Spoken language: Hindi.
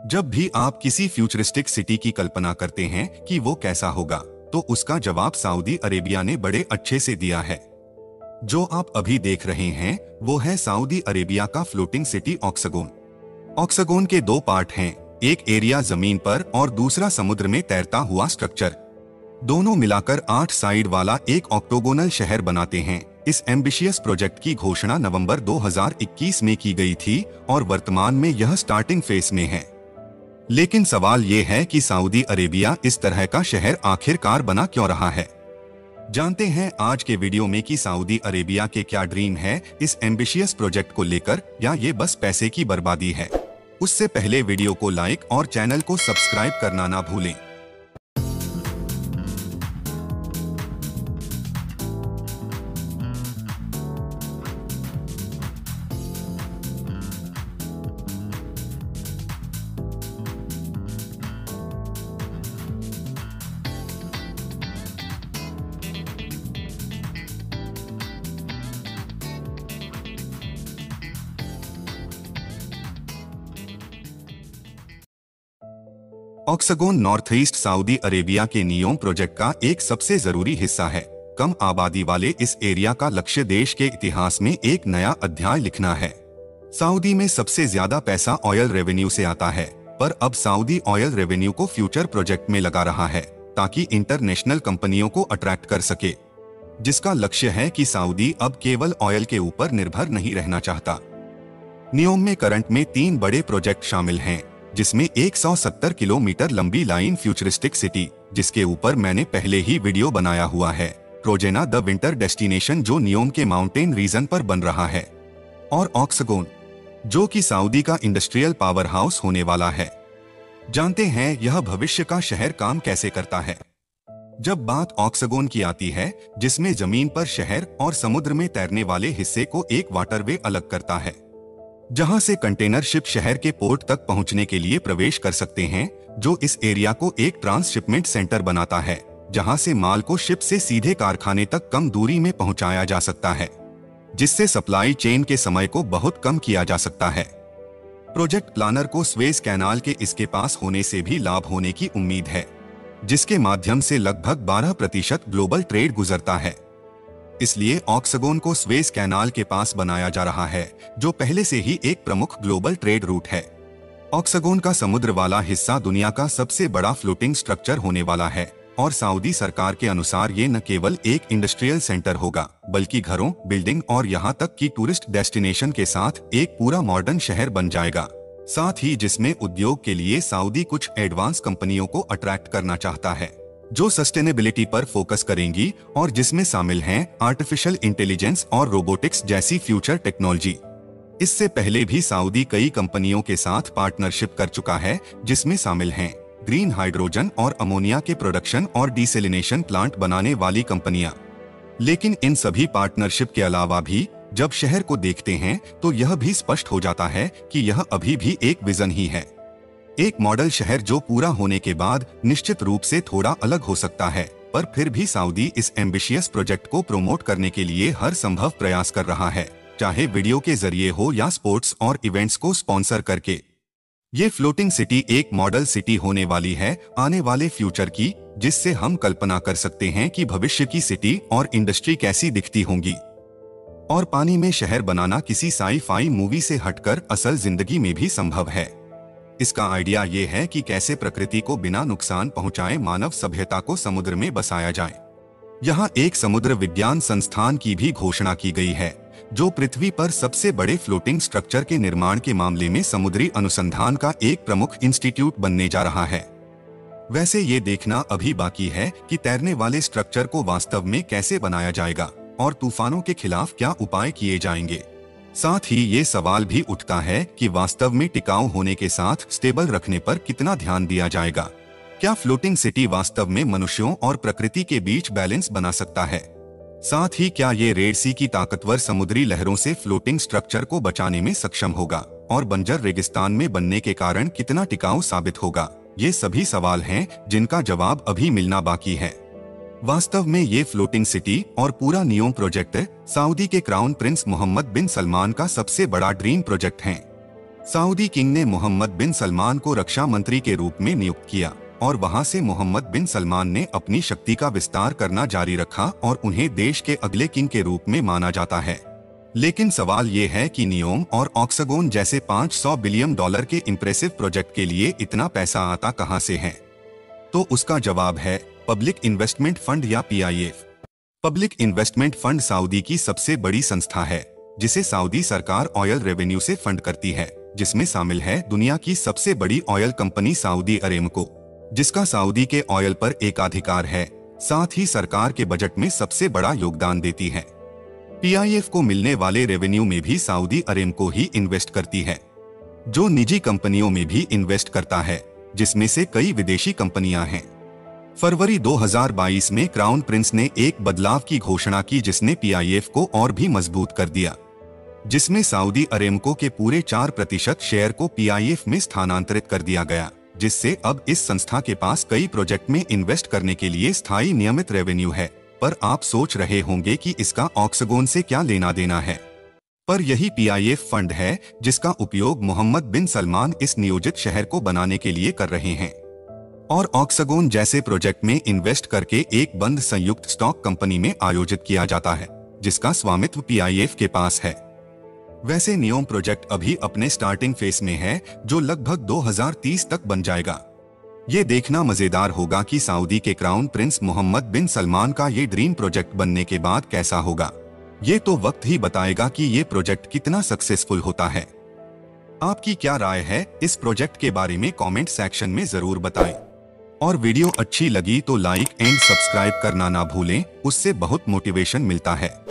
जब भी आप किसी फ्यूचरिस्टिक सिटी की कल्पना करते हैं कि वो कैसा होगा, तो उसका जवाब सऊदी अरेबिया ने बड़े अच्छे से दिया है। जो आप अभी देख रहे हैं वो है सऊदी अरेबिया का फ्लोटिंग सिटी ऑक्सागोन। ऑक्सागोन के दो पार्ट हैं, एक एरिया जमीन पर और दूसरा समुद्र में तैरता हुआ स्ट्रक्चर। दोनों मिलाकर 8 साइड वाला एक ऑक्टोगोनल शहर बनाते हैं। इस एम्बिशियस प्रोजेक्ट की घोषणा नवंबर 2021 में की गई थी और वर्तमान में यह स्टार्टिंग फेज में है। लेकिन सवाल ये है कि सऊदी अरेबिया इस तरह का शहर आखिरकार बना क्यों रहा है। जानते हैं आज के वीडियो में कि सऊदी अरेबिया के क्या ड्रीम है इस एम्बिशियस प्रोजेक्ट को लेकर, या ये बस पैसे की बर्बादी है। उससे पहले वीडियो को लाइक और चैनल को सब्सक्राइब करना ना भूलें। Oxagon north east Saudi Arabia के नियोम प्रोजेक्ट का एक सबसे जरूरी हिस्सा है। कम आबादी वाले इस एरिया का लक्ष्य देश के इतिहास में एक नया अध्याय लिखना है। सऊदी में सबसे ज्यादा पैसा ऑयल रेवेन्यू से आता है, पर अब सऊदी ऑयल रेवेन्यू को फ्यूचर प्रोजेक्ट में लगा रहा है ताकि इंटरनेशनल कंपनियों को अट्रैक्ट कर सके, जिसका लक्ष्य है कि सऊदी अब केवल ऑयल के ऊपर निर्भर नहीं रहना चाहता। नियोम में करंट में 3 बड़े प्रोजेक्ट शामिल हैं, जिसमें 170 किलोमीटर लंबी लाइन फ्यूचरिस्टिक सिटी, जिसके ऊपर मैंने पहले ही वीडियो बनाया हुआ है, ट्रोजेना द विंटर डेस्टिनेशन जो नियोम के माउंटेन रीजन पर बन रहा है, और ऑक्सागोन जो कि सऊदी का इंडस्ट्रियल पावर हाउस होने वाला है। जानते हैं यह भविष्य का शहर काम कैसे करता है। जब बात ऑक्सागोन की आती है, जिसमें जमीन पर शहर और समुद्र में तैरने वाले हिस्से को एक वाटरवे अलग करता है, जहां से कंटेनर शिप शहर के पोर्ट तक पहुंचने के लिए प्रवेश कर सकते हैं, जो इस एरिया को एक ट्रांसशिपमेंट सेंटर बनाता है, जहां से माल को शिप से सीधे कारखाने तक कम दूरी में पहुंचाया जा सकता है, जिससे सप्लाई चेन के समय को बहुत कम किया जा सकता है। प्रोजेक्ट प्लानर को स्वेज कैनाल के इसके पास होने से भी लाभ होने की उम्मीद है, जिसके माध्यम से लगभग 12% ग्लोबल ट्रेड गुजरता है। इसलिए ऑक्सागोन को स्वेज कैनाल के पास बनाया जा रहा है, जो पहले से ही एक प्रमुख ग्लोबल ट्रेड रूट है। ऑक्सागोन का समुद्र वाला हिस्सा दुनिया का सबसे बड़ा फ्लोटिंग स्ट्रक्चर होने वाला है, और सऊदी सरकार के अनुसार ये न केवल एक इंडस्ट्रियल सेंटर होगा, बल्कि घरों, बिल्डिंग और यहाँ तक कि टूरिस्ट डेस्टिनेशन के साथ एक पूरा मॉडर्न शहर बन जाएगा। साथ ही जिसमें उद्योग के लिए सऊदी कुछ एडवांस कंपनियों को अट्रैक्ट करना चाहता है, जो सस्टेनेबिलिटी पर फोकस करेंगी और जिसमें शामिल हैं आर्टिफिशियल इंटेलिजेंस और रोबोटिक्स जैसी फ्यूचर टेक्नोलॉजी। इससे पहले भी सऊदी कई कंपनियों के साथ पार्टनरशिप कर चुका है, जिसमें शामिल हैं ग्रीन हाइड्रोजन और अमोनिया के प्रोडक्शन और डिसैलिनेशन प्लांट बनाने वाली कंपनियां। लेकिन इन सभी पार्टनरशिप के अलावा भी जब शहर को देखते हैं तो यह भी स्पष्ट हो जाता है कि यह अभी भी एक विजन ही है, एक मॉडल शहर जो पूरा होने के बाद निश्चित रूप से थोड़ा अलग हो सकता है, पर फिर भी सऊदी इस एम्बिशियस प्रोजेक्ट को प्रमोट करने के लिए हर संभव प्रयास कर रहा है, चाहे वीडियो के जरिए हो या स्पोर्ट्स और इवेंट्स को स्पॉन्सर करके। ये फ्लोटिंग सिटी एक मॉडल सिटी होने वाली है आने वाले फ्यूचर की, जिससे हम कल्पना कर सकते हैं कि भविष्य की सिटी और इंडस्ट्री कैसी दिखती होंगी। और पानी में शहर बनाना किसी साई-फाई मूवी से हटकर असल जिंदगी में भी संभव है। इसका आइडिया ये है कि कैसे प्रकृति को बिना नुकसान पहुंचाए मानव सभ्यता को समुद्र में बसाया जाए। यहाँ एक समुद्र विज्ञान संस्थान की भी घोषणा की गई है, जो पृथ्वी पर सबसे बड़े फ्लोटिंग स्ट्रक्चर के निर्माण के मामले में समुद्री अनुसंधान का एक प्रमुख इंस्टीट्यूट बनने जा रहा है। वैसे ये देखना अभी बाकी है कि तैरने वाले स्ट्रक्चर को वास्तव में कैसे बनाया जाएगा और तूफानों के खिलाफ क्या उपाय किए जाएंगे। साथ ही ये सवाल भी उठता है कि वास्तव में टिकाऊ होने के साथ स्टेबल रखने पर कितना ध्यान दिया जाएगा। क्या फ्लोटिंग सिटी वास्तव में मनुष्यों और प्रकृति के बीच बैलेंस बना सकता है? साथ ही क्या ये रेड सी की ताकतवर समुद्री लहरों से फ्लोटिंग स्ट्रक्चर को बचाने में सक्षम होगा और बंजर रेगिस्तान में बनने के कारण कितना टिकाऊ साबित होगा? ये सभी सवाल हैं जिनका जवाब अभी मिलना बाकी है। वास्तव में ये फ्लोटिंग सिटी और पूरा नियोम प्रोजेक्ट सऊदी के crown prince Mohammed bin Salman का सबसे बड़ा ड्रीम प्रोजेक्ट है। सऊदी किंग ने मोहम्मद बिन सलमान को रक्षा मंत्री के रूप में नियुक्त किया और वहां से मोहम्मद बिन सलमान ने अपनी शक्ति का विस्तार करना जारी रखा और उन्हें देश के अगले किंग के रूप में माना जाता है। लेकिन सवाल ये है कि नियोम और ऑक्सागोन जैसे $500 बिलियन के इंप्रेसिव प्रोजेक्ट के लिए इतना पैसा आता कहां से है? तो उसका जवाब है पब्लिक इन्वेस्टमेंट फंड या PIF। Public investment fund Saudi की सबसे बड़ी संस्था है जिसे सऊदी सरकार ऑयल रेवेन्यू से फंड करती है, जिसमें शामिल है दुनिया की सबसे बड़ी ऑयल कंपनी सऊदी अरेमको, जिसका सऊदी के ऑयल पर एकाधिकार है, साथ ही सरकार के बजट में सबसे बड़ा योगदान देती है। PIF को मिलने वाले रेवेन्यू में भी सऊदी अरेमको ही इन्वेस्ट करती है, जो निजी कंपनियों में भी इन्वेस्ट करता है, जिसमें से कई विदेशी कंपनियां हैं। फरवरी 2022 में क्राउन प्रिंस ने एक बदलाव की घोषणा की जिसने PIF को और भी मजबूत कर दिया, जिसमें सऊदी अरेमको के पूरे 4% शेयर को PIF में स्थानांतरित कर दिया गया, जिससे अब इस संस्था के पास कई प्रोजेक्ट में इन्वेस्ट करने के लिए स्थायी नियमित रेवेन्यू है। पर आप सोच रहे होंगे कि इसका ऑक्सागोन से क्या लेना देना है? पर यही PIF फंड है जिसका उपयोग मोहम्मद बिन सलमान इस नियोजित शहर को बनाने के लिए कर रहे हैं और ऑक्सागोन जैसे प्रोजेक्ट में इन्वेस्ट करके एक बंद संयुक्त स्टॉक कंपनी में आयोजित किया जाता है, जिसका स्वामित्व PIF के पास है। वैसे नियोम प्रोजेक्ट अभी अपने स्टार्टिंग फेस में है, जो लगभग 2030 तक बन जाएगा। ये देखना मजेदार होगा कि सऊदी के crown prince Mohammed bin Salman का ये ड्रीम प्रोजेक्ट बनने के बाद कैसा होगा। ये तो वक्त ही बताएगा कि ये प्रोजेक्ट कितना सक्सेसफुल होता है। आपकी क्या राय है इस प्रोजेक्ट के बारे में कमेंट सेक्शन में जरूर बताएं। और वीडियो अच्छी लगी तो लाइक एंड सब्सक्राइब करना ना भूलें, उससे बहुत मोटिवेशन मिलता है।